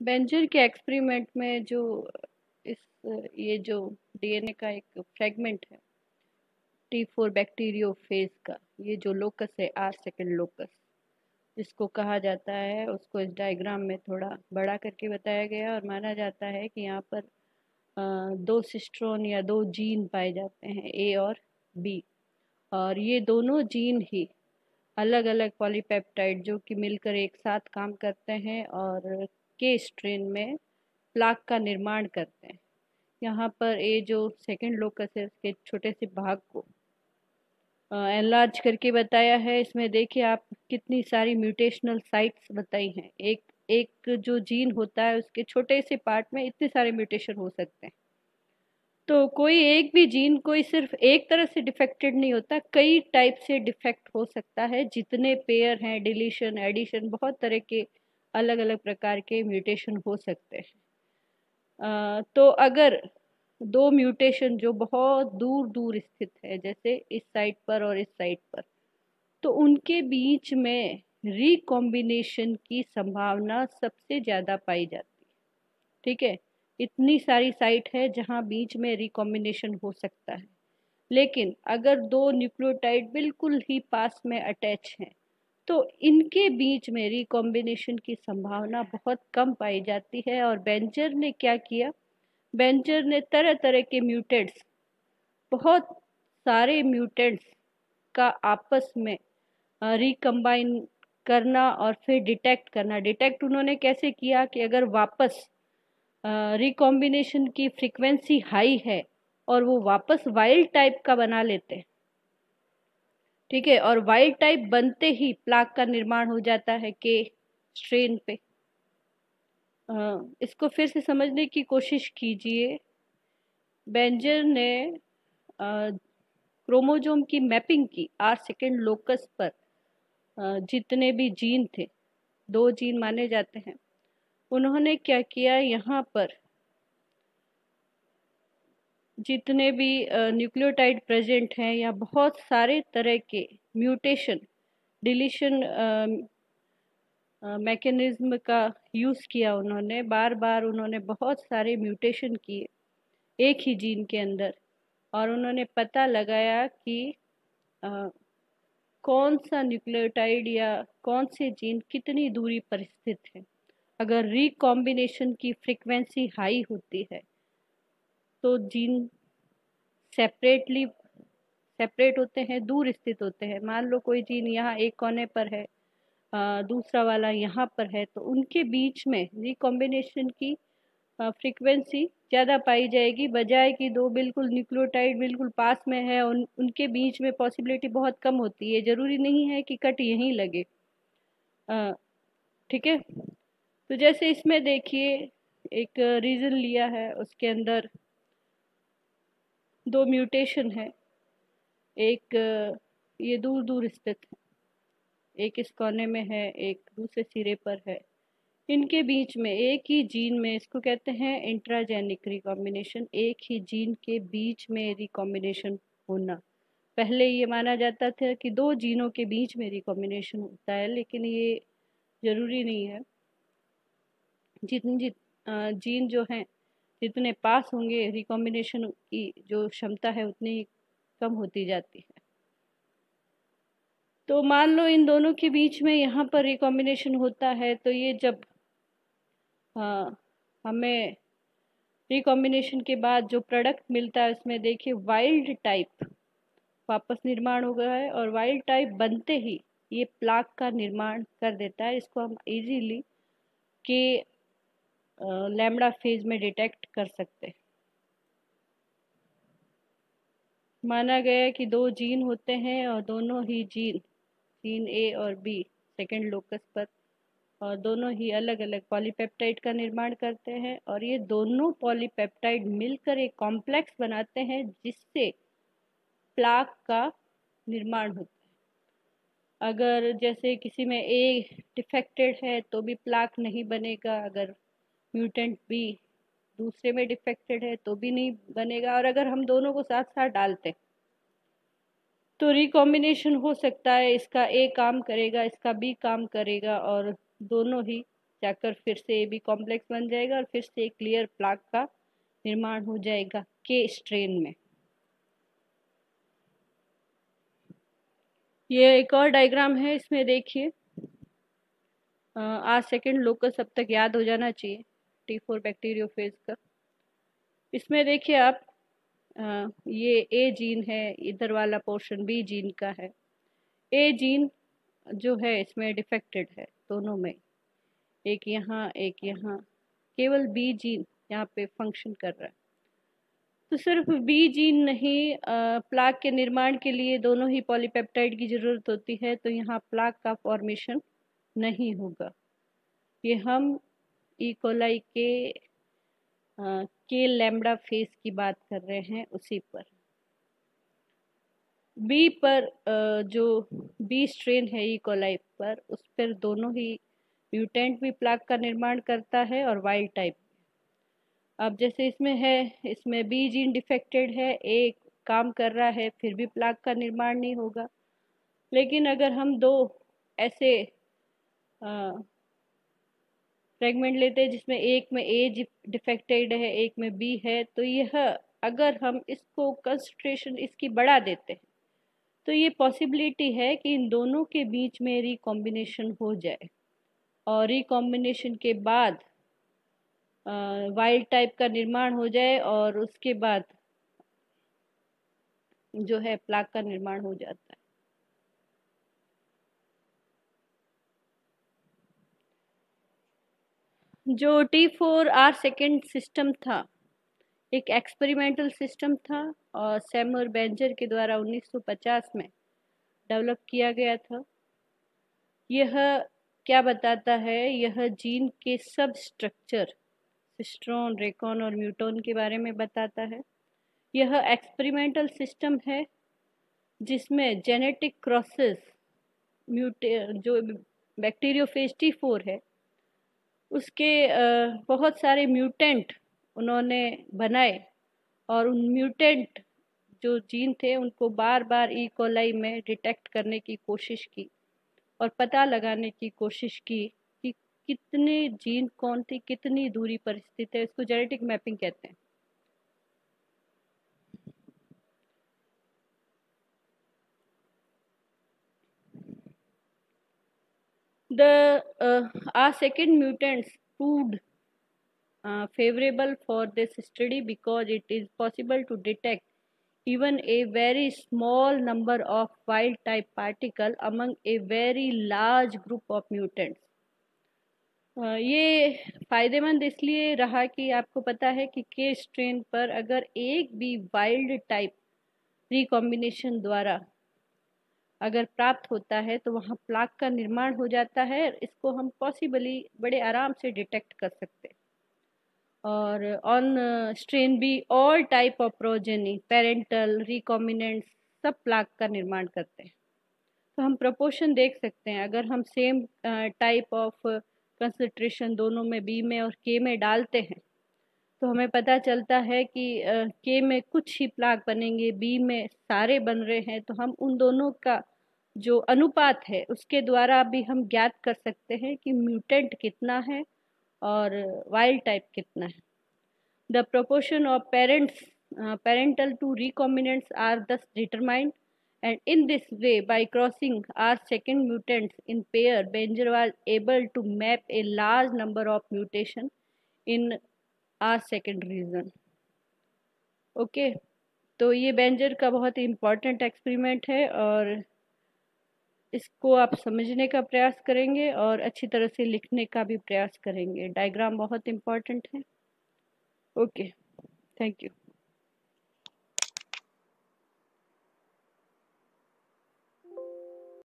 Berger के experiment में जो इस ये जो डीएनए का एक फ्रेगमेंट है T4 बैक्टीरियोफेज का, ये जो लोकस है आर सेकंड लोकस जिसको कहा जाता है, उसको इस डायग्राम में थोड़ा बड़ा करके बताया गया और माना जाता है कि यहाँ पर दो सिस्ट्रोन या दो जीन पाए जाते हैं, ए और बी, और ये दोनों जीन ही अलग अलग पॉलीपेप्टाइड जो कि मिलकर एक साथ काम करते हैं और के स्ट्रेन में प्लाक का निर्माण करते हैं। यहाँ पर ये जो सेकंड लोकस है उसके छोटे से भाग को एनलार्ज करके बताया है। इसमें देखिए आप कितनी सारी म्यूटेशनल साइट्स बताई हैं। एक एक जो जीन होता है उसके छोटे से पार्ट में इतने सारे म्यूटेशन हो सकते हैं। तो कोई एक भी जीन कोई सिर्फ एक तरह से डिफेक्टेड नहीं होता, कई टाइप से डिफेक्ट हो सकता है। जितने पेयर हैं, डिलीशन, एडिशन, बहुत तरह के अलग अलग प्रकार के म्यूटेशन हो सकते हैं। तो अगर दो म्यूटेशन जो बहुत दूर दूर स्थित है, जैसे इस साइट पर और इस साइट पर, तो उनके बीच में रिकॉम्बिनेशन की संभावना सबसे ज़्यादा पाई जाती है। ठीक है, इतनी सारी साइट है जहाँ बीच में रिकॉम्बिनेशन हो सकता है। लेकिन अगर दो न्यूक्लियोटाइड बिल्कुल ही पास में अटैच हैं तो इनके बीच में रिकॉम्बिनेशन की संभावना बहुत कम पाई जाती है। और बेंजर ने क्या किया, बेंजर ने तरह तरह के म्यूटेंट्स, बहुत सारे म्यूटेंट्स का आपस में रिकम्बाइन करना और फिर डिटेक्ट करना। डिटेक्ट उन्होंने कैसे किया कि अगर वापस रिकॉम्बिनेशन की फ्रीक्वेंसी हाई है और वो वापस वाइल्ड टाइप का बना लेते हैं, ठीक है, और वाइल्ड टाइप बनते ही प्लाक का निर्माण हो जाता है के स्ट्रेन पे। इसको फिर से समझने की कोशिश कीजिए। बेंजर ने क्रोमोजोम की मैपिंग की आर सेकेंड लोकस पर। जितने भी जीन थे, दो जीन माने जाते हैं, उन्होंने क्या किया, यहाँ पर जितने भी न्यूक्लियोटाइड प्रेजेंट हैं या बहुत सारे तरह के म्यूटेशन, डिलीशन मैकेनिज्म का यूज़ किया उन्होंने। बार बार उन्होंने बहुत सारे म्यूटेशन किए एक ही जीन के अंदर, और उन्होंने पता लगाया कि कौन सा न्यूक्लियोटाइड या कौन से जीन कितनी दूरी पर स्थित है। अगर रिकॉम्बिनेशन की फ्रीक्वेंसी हाई होती है तो जीन सेपरेट होते हैं, दूर स्थित होते हैं। मान लो कोई जीन यहाँ एक कोने पर है, दूसरा वाला यहाँ पर है, तो उनके बीच में रिकॉम्बिनेशन की फ्रीक्वेंसी ज़्यादा पाई जाएगी, बजाय कि दो बिल्कुल न्यूक्लियोटाइड बिल्कुल पास में है, उनके बीच में पॉसिबिलिटी बहुत कम होती है। ज़रूरी नहीं है कि कट यहीं लगे। ठीक है, तो जैसे इसमें देखिए एक रीजन लिया है, उसके अंदर दो म्यूटेशन है, एक ये दूर दूर स्थित है, एक इस कोने में है, एक दूसरे सिरे पर है। इनके बीच में एक ही जीन में, इसको कहते हैं इंट्राजेनिक रिकॉम्बिनेशन, एक ही जीन के बीच में रिकॉम्बिनेशन होना। पहले ये माना जाता था कि दो जीनों के बीच में रिकॉम्बिनेशन होता है, लेकिन ये ज़रूरी नहीं है। जितने जीन जो हैं जितने पास होंगे, रिकॉम्बिनेशन की जो क्षमता है उतनी कम होती जाती है। तो मान लो इन दोनों के बीच में यहाँ पर रिकॉम्बिनेशन होता है, तो ये जब हमें रिकॉम्बिनेशन के बाद जो प्रोडक्ट मिलता है उसमें देखिए वाइल्ड टाइप वापस निर्माण हो गया है, और वाइल्ड टाइप बनते ही ये प्लाक का निर्माण कर देता है। इसको हम इजीली के लैम्डा फेज में डिटेक्ट कर सकते हैं। माना गया है कि दो जीन होते हैं और दोनों ही जीन ए और बी सेकेंड लोकस पर, और दोनों ही अलग अलग पॉलीपेप्टाइड का निर्माण करते हैं, और ये दोनों पॉलीपेप्टाइड मिलकर एक कॉम्प्लेक्स बनाते हैं जिससे प्लाक का निर्माण होता है। अगर जैसे किसी में ए डिफेक्टेड है तो भी प्लाक नहीं बनेगा, अगर म्यूटेंट बी दूसरे में डिफेक्टेड है तो भी नहीं बनेगा, और अगर हम दोनों को साथ साथ डालते तो रिकॉम्बिनेशन हो सकता है, इसका ए काम करेगा, इसका बी काम करेगा, और दोनों ही जाकर फिर से AB कॉम्प्लेक्स बन जाएगा और फिर से एक क्लियर प्लाक का निर्माण हो जाएगा K स्ट्रेन में। ये एक और डायग्राम है, इसमें देखिए आज सेकेंड लोकस अब तक याद हो जाना चाहिए T4 बैक्टीरियोफेज का। इसमें देखिए आप ये A जीन है, इधर वाला पोर्शन B जीन का है। A जीन जो है इसमें डिफेक्टेड है दोनों में, एक यहाँ एक यहाँ, केवल B जीन यहाँ पे फंक्शन कर रहा है। तो सिर्फ B जीन नहीं, प्लाक के निर्माण के लिए दोनों ही पॉलीपेप्टाइड की ज़रूरत होती है, तो यहाँ प्लाक का फॉर्मेशन नहीं होगा। ये हम ई कोलाई के लैम्बडा फेज की बात कर रहे हैं उसी पर। बी पर जो बी स्ट्रेन है ई कोलाई पर, उस पर दोनों ही म्यूटेंट भी प्लाक का निर्माण करता है और वाइल्ड टाइप। अब जैसे इसमें है, इसमें बी जीन डिफेक्टेड है, ए काम कर रहा है, फिर भी प्लाक का निर्माण नहीं होगा। लेकिन अगर हम दो ऐसे फ्रेगमेंट लेते हैं जिसमें एक में ए डिफेक्टेड है, एक में बी है, तो यह अगर हम इसको कंसंट्रेशन इसकी बढ़ा देते हैं तो ये पॉसिबिलिटी है कि इन दोनों के बीच में रिकॉम्बिनेशन हो जाए और रिकॉम्बिनेशन के बाद वाइल्ड टाइप का निर्माण हो जाए और उसके बाद जो है प्लाक का निर्माण हो जाता है। जो T4R सेकेंड सिस्टम था एक एक्सपेरिमेंटल सिस्टम था और सैमुअल बेंजर के द्वारा 1950 में डेवलप किया गया था। यह क्या बताता है, यह जीन के सब स्ट्रक्चर सिस्ट्रोन, रेकॉन और म्यूटोन के बारे में बताता है। यह एक्सपेरिमेंटल सिस्टम है जिसमें जेनेटिक क्रॉसेस जो बैक्टीरियोफेज T4 है उसके बहुत सारे म्यूटेंट उन्होंने बनाए और उन म्यूटेंट जो जीन थे उनको बार बार ई कोलाई में डिटेक्ट करने की कोशिश की और पता लगाने की कोशिश की कि कितने जीन कौन सी कितनी दूरी पर स्थित है। इसको जेनेटिक मैपिंग कहते हैं। Our second mutants proved favorable for this study because it is possible to detect even a very small number of wild type particle among a very large group of mutants. ये फ़ायदेमंद इसलिए रहा कि आपको पता है कि के स्ट्रेन पर अगर एक भी वाइल्ड टाइप रिकॉम्बिनेशन द्वारा अगर प्राप्त होता है तो वहाँ प्लाक का निर्माण हो जाता है। इसको हम पॉसिबली बड़े आराम से डिटेक्ट कर सकते हैं। और ऑन स्ट्रेन भी all type of progeny, parental, recombinants सब प्लाक का निर्माण करते हैं। तो हम प्रोपोर्शन देख सकते हैं, अगर हम सेम टाइप ऑफ कंसंट्रेशन दोनों में बी में और के में डालते हैं तो हमें पता चलता है कि के में कुछ ही प्लाक बनेंगे, बी में सारे बन रहे हैं। तो हम उन दोनों का जो अनुपात है उसके द्वारा भी हम ज्ञात कर सकते हैं कि म्यूटेंट कितना है और वाइल्ड टाइप कितना है। The proportion of parental to recombinants are thus determined, and in this way, by crossing our second mutants in pair, Benger was able to map a large number of mutations in our second region. Okay तो ये Berger का बहुत ही important experiment है और इसको आप समझने का प्रयास करेंगे और अच्छी तरह से लिखने का भी प्रयास करेंगे। डायग्राम बहुत इम्पॉर्टेंट है। Okay, thank you.